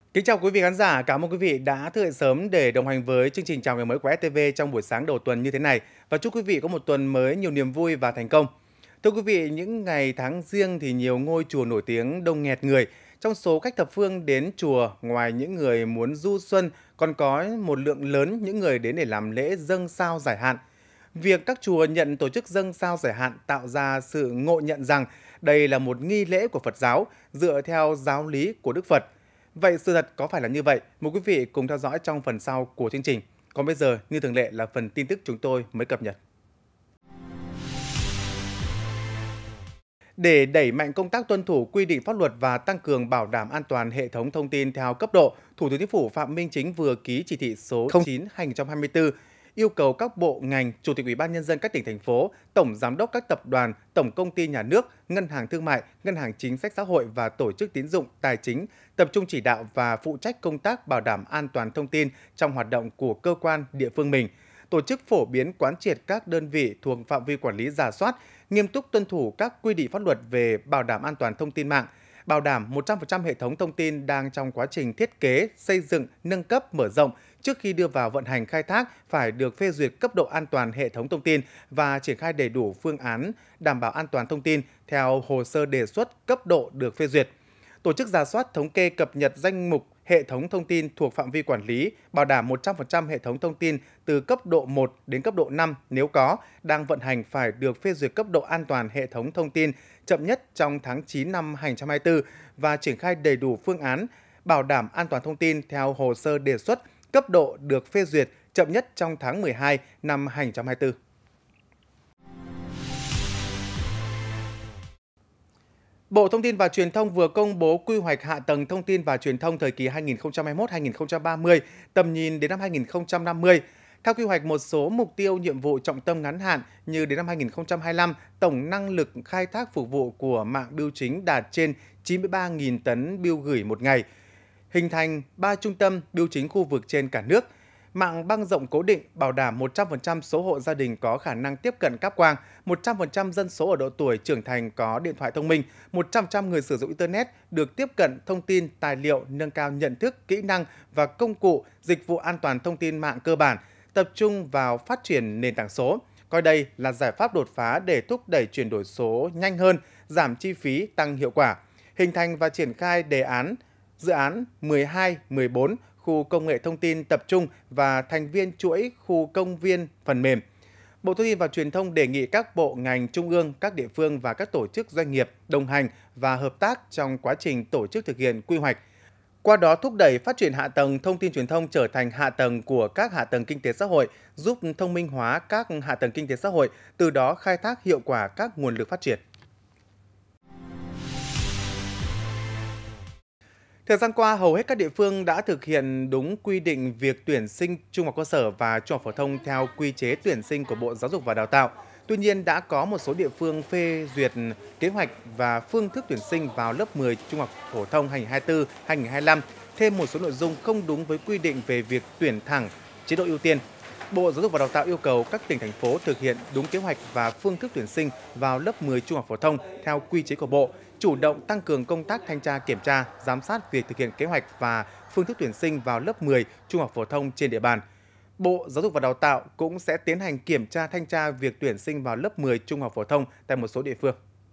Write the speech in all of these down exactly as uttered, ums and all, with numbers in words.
Kính chào quý vị khán giả, cảm ơn quý vị đã thức dậy sớm để đồng hành với chương trình Chào ngày mới của ét tê vê trong buổi sáng đầu tuần như thế này và chúc quý vị có một tuần mới nhiều niềm vui và thành công. Thưa quý vị, những ngày tháng giêng thì nhiều ngôi chùa nổi tiếng đông nghẹt người. Trong số khách thập phương đến chùa, ngoài những người muốn du xuân, còn có một lượng lớn những người đến để làm lễ dâng sao giải hạn. Việc các chùa nhận tổ chức dâng sao giải hạn tạo ra sự ngộ nhận rằng đây là một nghi lễ của Phật giáo dựa theo giáo lý của Đức Phật. Vậy sự thật có phải là như vậy? Mời quý vị cùng theo dõi trong phần sau của chương trình. Còn bây giờ, như thường lệ là phần tin tức chúng tôi mới cập nhật. Để đẩy mạnh công tác tuân thủ quy định pháp luật và tăng cường bảo đảm an toàn hệ thống thông tin theo cấp độ, Thủ tướng Chính phủ Phạm Minh Chính vừa ký chỉ thị số không chín trên hai nghìn không trăm hai mươi tư yêu cầu các bộ ngành, chủ tịch Ủy ban nhân dân các tỉnh thành phố, tổng giám đốc các tập đoàn, tổng công ty nhà nước, ngân hàng thương mại, ngân hàng chính sách xã hội và tổ chức tín dụng tài chính tập trung chỉ đạo và phụ trách công tác bảo đảm an toàn thông tin trong hoạt động của cơ quan địa phương mình, tổ chức phổ biến quán triệt các đơn vị thuộc phạm vi quản lý rà soát, nghiêm túc tuân thủ các quy định pháp luật về bảo đảm an toàn thông tin mạng, bảo đảm một trăm phần trăm hệ thống thông tin đang trong quá trình thiết kế, xây dựng, nâng cấp, mở rộng trước khi đưa vào vận hành khai thác phải được phê duyệt cấp độ an toàn hệ thống thông tin và triển khai đầy đủ phương án đảm bảo an toàn thông tin theo hồ sơ đề xuất cấp độ được phê duyệt. Tổ chức rà soát thống kê cập nhật danh mục hệ thống thông tin thuộc phạm vi quản lý, bảo đảm một trăm phần trăm hệ thống thông tin từ cấp độ một đến cấp độ năm nếu có, đang vận hành phải được phê duyệt cấp độ an toàn hệ thống thông tin chậm nhất trong tháng chín năm hai nghìn không trăm hai mươi tư và triển khai đầy đủ phương án bảo đảm an toàn thông tin theo hồ sơ đề xuất cấp độ được phê duyệt chậm nhất trong tháng mười hai năm hai nghìn không trăm hai mươi tư. Bộ Thông tin và Truyền thông vừa công bố quy hoạch hạ tầng thông tin và truyền thông thời kỳ hai nghìn không trăm hai mươi mốt đến hai nghìn không trăm ba mươi, tầm nhìn đến năm hai nghìn không trăm năm mươi. Theo quy hoạch, một số mục tiêu nhiệm vụ trọng tâm ngắn hạn như đến năm hai nghìn không trăm hai mươi lăm, tổng năng lực khai thác phục vụ của mạng bưu chính đạt trên chín mươi ba nghìn tấn bưu gửi một ngày, hình thành ba trung tâm bưu chính khu vực trên cả nước. Mạng băng rộng cố định bảo đảm một trăm phần trăm số hộ gia đình có khả năng tiếp cận cáp quang, một trăm phần trăm dân số ở độ tuổi trưởng thành có điện thoại thông minh, một trăm phần trăm người sử dụng Internet được tiếp cận thông tin, tài liệu, nâng cao nhận thức, kỹ năng và công cụ, dịch vụ an toàn thông tin mạng cơ bản, tập trung vào phát triển nền tảng số. Coi đây là giải pháp đột phá để thúc đẩy chuyển đổi số nhanh hơn, giảm chi phí, tăng hiệu quả. Hình thành và triển khai đề án, dự án mười hai, mười bốn, khu công nghệ thông tin tập trung và thành viên chuỗi khu công viên phần mềm. Bộ Thông tin và Truyền thông đề nghị các bộ ngành trung ương, các địa phương và các tổ chức doanh nghiệp đồng hành và hợp tác trong quá trình tổ chức thực hiện quy hoạch. Qua đó thúc đẩy phát triển hạ tầng thông tin truyền thông trở thành hạ tầng của các hạ tầng kinh tế xã hội, giúp thông minh hóa các hạ tầng kinh tế xã hội, từ đó khai thác hiệu quả các nguồn lực phát triển. Thời gian qua, hầu hết các địa phương đã thực hiện đúng quy định việc tuyển sinh trung học cơ sở và trung học phổ thông theo quy chế tuyển sinh của Bộ Giáo dục và Đào tạo. Tuy nhiên, đã có một số địa phương phê duyệt kế hoạch và phương thức tuyển sinh vào lớp mười trung học phổ thông hai nghìn không trăm hai mươi tư đến hai nghìn không trăm hai mươi lăm, thêm một số nội dung không đúng với quy định về việc tuyển thẳng, chế độ ưu tiên. Bộ Giáo dục và Đào tạo yêu cầu các tỉnh, thành phố thực hiện đúng kế hoạch và phương thức tuyển sinh vào lớp mười trung học phổ thông theo quy chế của Bộ, chủ động tăng cường công tác thanh tra kiểm tra, giám sát việc thực hiện kế hoạch và phương thức tuyển sinh vào lớp mười trung học phổ thông trên địa bàn. Bộ Giáo dục và Đào tạo cũng sẽ tiến hành kiểm tra thanh tra việc tuyển sinh vào lớp mười trung học phổ thông tại một số địa phương.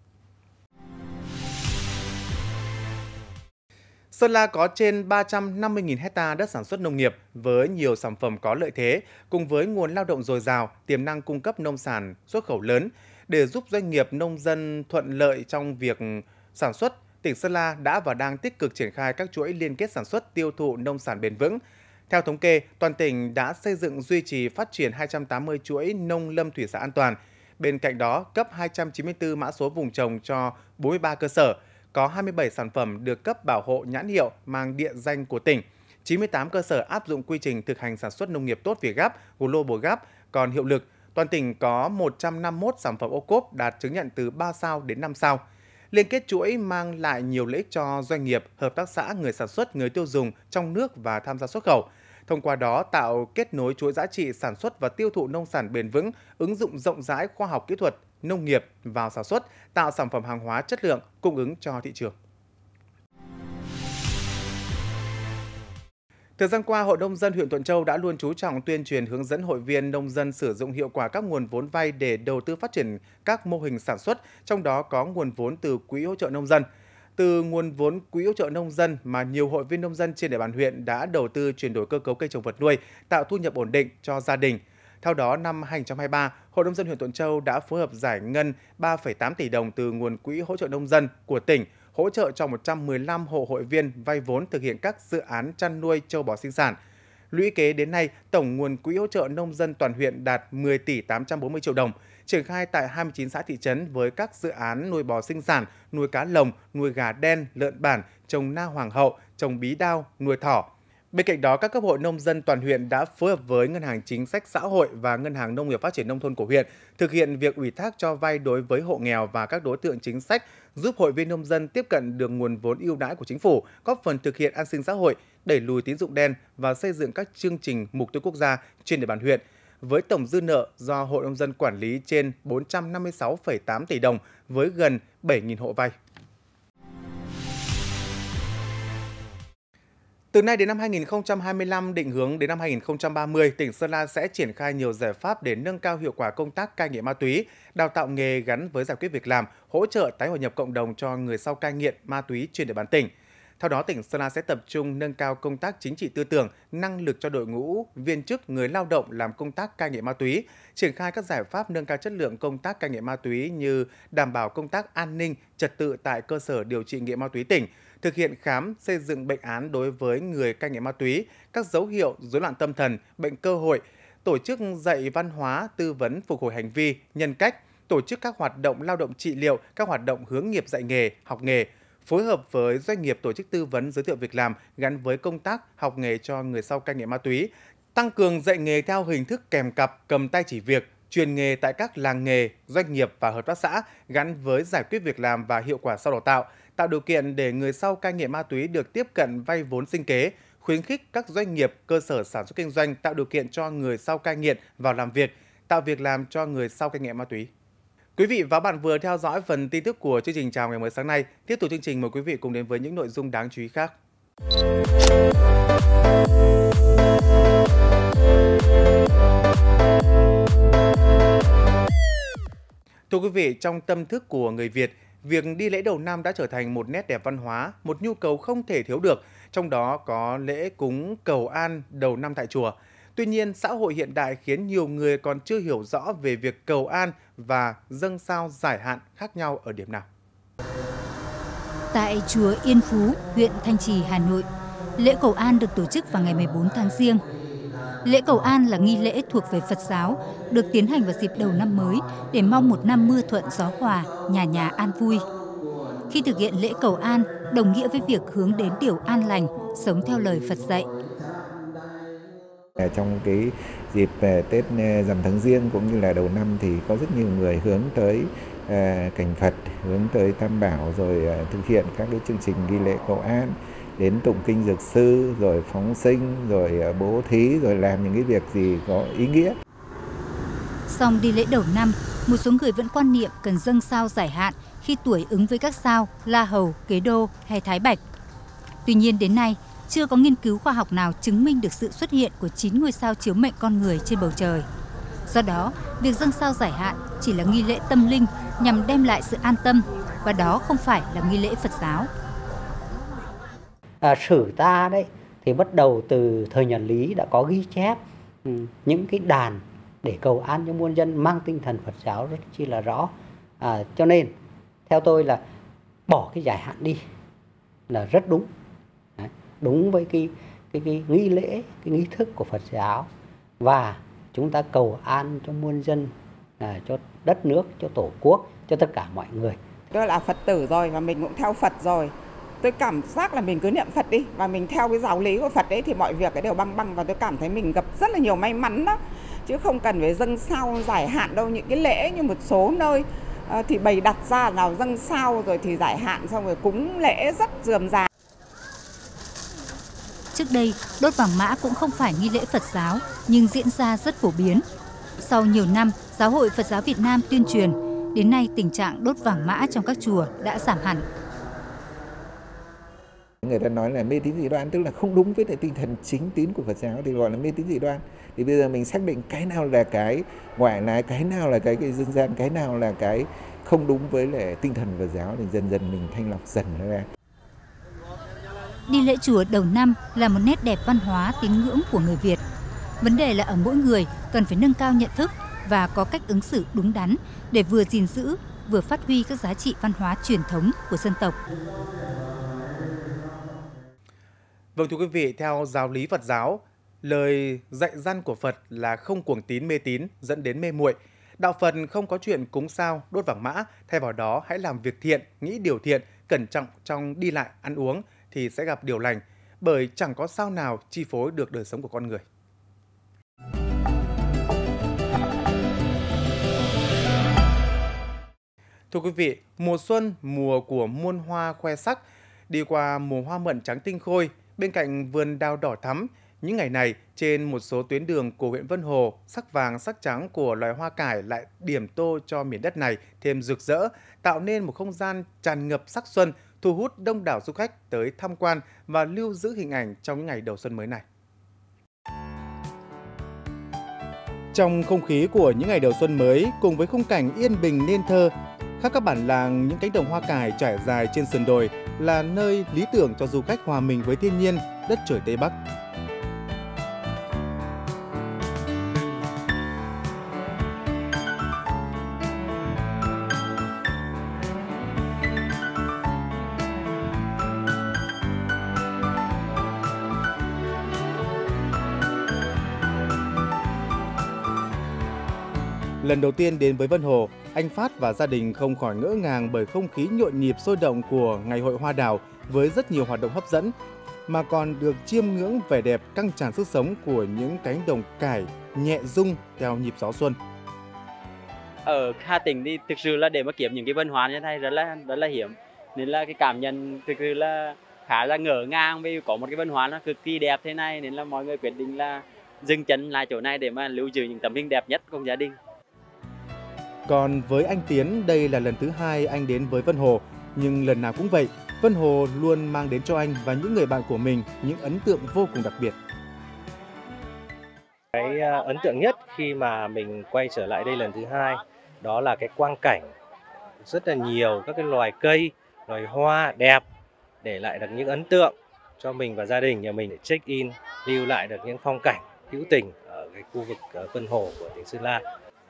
Sơn La có trên ba trăm năm mươi nghìn hecta đất sản xuất nông nghiệp với nhiều sản phẩm có lợi thế, cùng với nguồn lao động dồi dào, tiềm năng cung cấp nông sản xuất khẩu lớn. Để giúp doanh nghiệp nông dân thuận lợi trong việc sản xuất, tỉnh Sơn La đã và đang tích cực triển khai các chuỗi liên kết sản xuất tiêu thụ nông sản bền vững. Theo thống kê, toàn tỉnh đã xây dựng duy trì phát triển hai trăm tám mươi chuỗi nông lâm thủy sản an toàn. Bên cạnh đó, cấp hai trăm chín mươi tư mã số vùng trồng cho bốn mươi ba cơ sở. Có hai mươi bảy sản phẩm được cấp bảo hộ nhãn hiệu mang địa danh của tỉnh. chín mươi tám cơ sở áp dụng quy trình thực hành sản xuất nông nghiệp tốt Việt Gap, Global Gap còn hiệu lực. Toàn tỉnh có một trăm năm mươi mốt sản phẩm ô cốp đạt chứng nhận từ ba sao đến năm sao. Liên kết chuỗi mang lại nhiều lợi ích cho doanh nghiệp, hợp tác xã, người sản xuất, người tiêu dùng trong nước và tham gia xuất khẩu. Thông qua đó tạo kết nối chuỗi giá trị sản xuất và tiêu thụ nông sản bền vững, ứng dụng rộng rãi khoa học kỹ thuật, nông nghiệp vào sản xuất, tạo sản phẩm hàng hóa chất lượng, cung ứng cho thị trường. Thời gian qua, Hội nông dân huyện Thuận Châu đã luôn chú trọng tuyên truyền hướng dẫn hội viên nông dân sử dụng hiệu quả các nguồn vốn vay để đầu tư phát triển các mô hình sản xuất, trong đó có nguồn vốn từ Quỹ hỗ trợ nông dân. Từ nguồn vốn Quỹ hỗ trợ nông dân mà nhiều hội viên nông dân trên địa bàn huyện đã đầu tư chuyển đổi cơ cấu cây trồng vật nuôi, tạo thu nhập ổn định cho gia đình. Theo đó, năm hai nghìn không trăm hai mươi ba, Hội nông dân huyện Thuận Châu đã phối hợp giải ngân ba phẩy tám tỷ đồng từ nguồn Quỹ hỗ trợ nông dân của tỉnh, hỗ trợ cho một trăm mười lăm hộ hội viên vay vốn thực hiện các dự án chăn nuôi trâu bò sinh sản. Lũy kế đến nay, tổng nguồn Quỹ hỗ trợ nông dân toàn huyện đạt mười tỷ tám trăm bốn mươi triệu đồng, triển khai tại hai mươi chín xã thị trấn với các dự án nuôi bò sinh sản, nuôi cá lồng, nuôi gà đen, lợn bản, trồng na hoàng hậu, trồng bí đao, nuôi thỏ. Bên cạnh đó, các cấp hội nông dân toàn huyện đã phối hợp với Ngân hàng Chính sách Xã hội và Ngân hàng Nông nghiệp Phát triển Nông thôn của huyện thực hiện việc ủy thác cho vay đối với hộ nghèo và các đối tượng chính sách, giúp hội viên nông dân tiếp cận được nguồn vốn ưu đãi của chính phủ, góp phần thực hiện an sinh xã hội, đẩy lùi tín dụng đen và xây dựng các chương trình mục tiêu quốc gia trên địa bàn huyện. Với tổng dư nợ do Hội nông dân quản lý trên bốn trăm năm mươi sáu phẩy tám tỷ đồng với gần bảy nghìn hộ vay. Từ nay đến năm hai nghìn không trăm hai mươi lăm, định hướng đến năm hai nghìn không trăm ba mươi, tỉnh Sơn La sẽ triển khai nhiều giải pháp để nâng cao hiệu quả công tác cai nghiện ma túy, đào tạo nghề gắn với giải quyết việc làm, hỗ trợ tái hòa nhập cộng đồng cho người sau cai nghiện ma túy trên địa bàn tỉnh. Theo đó, tỉnh Sơn La sẽ tập trung nâng cao công tác chính trị tư tưởng, năng lực cho đội ngũ viên chức, người lao động làm công tác cai nghiện ma túy, triển khai các giải pháp nâng cao chất lượng công tác cai nghiện ma túy như đảm bảo công tác an ninh, trật tự tại cơ sở điều trị nghiện ma túy tỉnh, thực hiện khám, xây dựng bệnh án đối với người cai nghiện ma túy, các dấu hiệu rối loạn tâm thần, bệnh cơ hội, tổ chức dạy văn hóa, tư vấn phục hồi hành vi, nhân cách, tổ chức các hoạt động lao động trị liệu, các hoạt động hướng nghiệp dạy nghề, học nghề, phối hợp với doanh nghiệp tổ chức tư vấn giới thiệu việc làm gắn với công tác học nghề cho người sau cai nghiện ma túy, tăng cường dạy nghề theo hình thức kèm cặp, cầm tay chỉ việc, truyền nghề tại các làng nghề, doanh nghiệp và hợp tác xã gắn với giải quyết việc làm và hiệu quả sau đào tạo, tạo điều kiện để người sau cai nghiện ma túy được tiếp cận vay vốn sinh kế, khuyến khích các doanh nghiệp, cơ sở sản xuất kinh doanh tạo điều kiện cho người sau cai nghiện vào làm việc, tạo việc làm cho người sau cai nghiện ma túy. Quý vị và các bạn vừa theo dõi phần tin tức của chương trình Chào ngày mới sáng nay. Tiếp tục chương trình, mời quý vị cùng đến với những nội dung đáng chú ý khác. Thưa quý vị, trong tâm thức của người Việt, việc đi lễ đầu năm đã trở thành một nét đẹp văn hóa, một nhu cầu không thể thiếu được, trong đó có lễ cúng cầu an đầu năm tại chùa. Tuy nhiên, xã hội hiện đại khiến nhiều người còn chưa hiểu rõ về việc cầu an và dâng sao giải hạn khác nhau ở điểm nào. Tại chùa Yên Phú, huyện Thanh Trì, Hà Nội, lễ cầu an được tổ chức vào ngày mười bốn tháng Giêng. Lễ cầu an là nghi lễ thuộc về Phật giáo, được tiến hành vào dịp đầu năm mới để mong một năm mưa thuận gió hòa, nhà nhà an vui. Khi thực hiện lễ cầu an, đồng nghĩa với việc hướng đến điều an lành, sống theo lời Phật dạy. Trong cái dịp Tết Rằm tháng Giêng cũng như là đầu năm thì có rất nhiều người hướng tới cảnh Phật, hướng tới Tam Bảo, rồi thực hiện các cái chương trình nghi lễ cầu an, đến tụng kinh dược sư, rồi phóng sinh, rồi bố thí, rồi làm những cái việc gì có ý nghĩa. Xong đi lễ đầu năm, một số người vẫn quan niệm cần dâng sao giải hạn khi tuổi ứng với các sao La Hầu, Kế Đô hay Thái Bạch. Tuy nhiên đến nay, chưa có nghiên cứu khoa học nào chứng minh được sự xuất hiện của chín ngôi sao chiếu mệnh con người trên bầu trời. Do đó, việc dâng sao giải hạn chỉ là nghi lễ tâm linh nhằm đem lại sự an tâm, và đó không phải là nghi lễ Phật giáo. À, sử ta đấy thì bắt đầu từ thời nhà Lý đã có ghi chép ừ, những cái đàn để cầu an cho muôn dân mang tinh thần Phật giáo rất chi là rõ. À, cho nên theo tôi là bỏ cái giải hạn đi là rất đúng. Đấy, đúng với cái, cái, cái nghi lễ, cái nghi thức của Phật giáo, và chúng ta cầu an cho muôn dân, à, cho đất nước, cho tổ quốc, cho tất cả mọi người. Tôi là Phật tử rồi và mình cũng theo Phật rồi. Tôi cảm giác là mình cứ niệm Phật đi và mình theo cái giáo lý của Phật ấy thì mọi việc cái đều băng băng, và tôi cảm thấy mình gặp rất là nhiều may mắn đó. Chứ không cần phải dâng sao giải hạn đâu. Những cái lễ như một số nơi uh, thì bày đặt ra nào dâng sao rồi thì giải hạn, xong rồi cúng lễ rất rườm rà. Trước đây, đốt vàng mã cũng không phải nghi lễ Phật giáo nhưng diễn ra rất phổ biến. Sau nhiều năm, Giáo hội Phật giáo Việt Nam tuyên truyền, đến nay tình trạng đốt vàng mã trong các chùa đã giảm hẳn. người ta nói là mê tín dị đoan, tức là không đúng với lại tinh thần chính tín của Phật giáo thì gọi là mê tín dị đoan. Thì bây giờ mình xác định cái nào là cái ngoại lai, cái nào là cái, cái dân gian, cái nào là cái không đúng với lại tinh thần Phật giáo thì dần dần mình thanh lọc dần nó ra. Đi lễ chùa đầu năm là một nét đẹp văn hóa tín ngưỡng của người Việt. Vấn đề là ở mỗi người cần phải nâng cao nhận thức và có cách ứng xử đúng đắn để vừa gìn giữ, vừa phát huy các giá trị văn hóa truyền thống của dân tộc. Vâng thưa quý vị, theo giáo lý Phật giáo, lời dạy răn của Phật là không cuồng tín mê tín dẫn đến mê muội. Đạo Phật không có chuyện cúng sao, đốt vàng mã, thay vào đó hãy làm việc thiện, nghĩ điều thiện, cẩn trọng trong đi lại, ăn uống thì sẽ gặp điều lành, bởi chẳng có sao nào chi phối được đời sống của con người. Thưa quý vị, mùa xuân, mùa của muôn hoa khoe sắc, đi qua mùa hoa mận trắng tinh khôi, bên cạnh vườn đào đỏ thắm, những ngày này trên một số tuyến đường của huyện Vân Hồ, sắc vàng sắc trắng của loài hoa cải lại điểm tô cho miền đất này thêm rực rỡ, tạo nên một không gian tràn ngập sắc xuân, thu hút đông đảo du khách tới tham quan và lưu giữ hình ảnh trong những ngày đầu xuân mới này. Trong không khí của những ngày đầu xuân mới, cùng với khung cảnh yên bình nên thơ, khắp các bản làng, những cánh đồng hoa cải trải dài trên sườn đồi là nơi lý tưởng cho du khách hòa mình với thiên nhiên, đất trời Tây Bắc. Lần đầu tiên đến với Vân Hồ, anh Phát và gia đình không khỏi ngỡ ngàng bởi không khí nhộn nhịp sôi động của Ngày hội Hoa đào với rất nhiều hoạt động hấp dẫn, mà còn được chiêm ngưỡng vẻ đẹp căng tràn sức sống của những cánh đồng cải nhẹ rung theo nhịp gió xuân. Ở Hà Tĩnh thì thực sự là để mà kiếm những cái văn hóa như thế này rất là rất là hiếm, nên là cái cảm nhận thực sự là khá là ngỡ ngàng vì có một cái văn hóa nó cực kỳ đẹp thế này, nên là mọi người quyết định là dừng chân lại chỗ này để mà lưu giữ những tấm hình đẹp nhất của gia đình. Còn với anh Tiến, đây là lần thứ hai anh đến với Vân Hồ, nhưng lần nào cũng vậy, Vân Hồ luôn mang đến cho anh và những người bạn của mình những ấn tượng vô cùng đặc biệt. Cái ấn tượng nhất khi mà mình quay trở lại đây lần thứ hai đó là cái quang cảnh rất là nhiều các cái loài cây, loài hoa đẹp, để lại được những ấn tượng cho mình và gia đình nhà mình để check in, lưu lại được những phong cảnh hữu tình ở cái khu vực Vân Hồ của tỉnh Sơn La.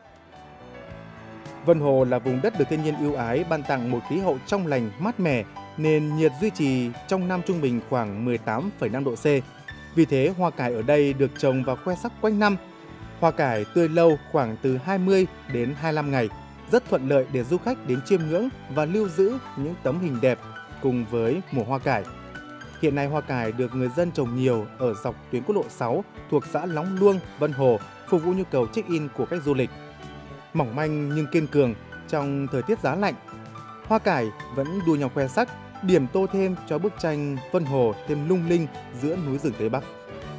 Vân Hồ là vùng đất được thiên nhiên ưu ái ban tặng một khí hậu trong lành, mát mẻ, nền nhiệt duy trì trong năm trung bình khoảng mười tám phẩy năm độ C. Vì thế, hoa cải ở đây được trồng và khoe sắc quanh năm. Hoa cải tươi lâu khoảng từ hai mươi đến hai mươi lăm ngày, rất thuận lợi để du khách đến chiêm ngưỡng và lưu giữ những tấm hình đẹp cùng với mùa hoa cải. Hiện nay hoa cải được người dân trồng nhiều ở dọc tuyến quốc lộ sáu thuộc xã Lóng Luông, Vân Hồ, phục vụ nhu cầu check-in của khách du lịch. Mỏng manh nhưng kiên cường trong thời tiết giá lạnh, hoa cải vẫn đua nhau khoe sắc, điểm tô thêm cho bức tranh Vân Hồ thêm lung linh giữa núi rừng Tây Bắc.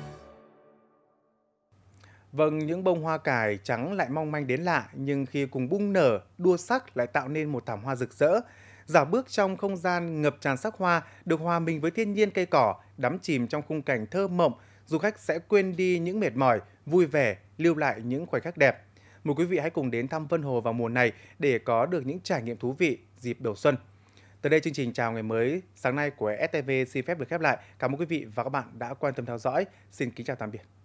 Vâng, những bông hoa cải trắng lại mong manh đến lạ, nhưng khi cùng bung nở, đua sắc lại tạo nên một thảm hoa rực rỡ. Dạo bước trong không gian ngập tràn sắc hoa, được hòa mình với thiên nhiên cây cỏ, đắm chìm trong khung cảnh thơ mộng, du khách sẽ quên đi những mệt mỏi, vui vẻ, lưu lại những khoảnh khắc đẹp. Mời quý vị hãy cùng đến thăm Vân Hồ vào mùa này để có được những trải nghiệm thú vị dịp đầu xuân. Từ đây chương trình Chào Ngày Mới sáng nay của ét tê vê xin phép được khép lại. Cảm ơn quý vị và các bạn đã quan tâm theo dõi. Xin kính chào tạm biệt.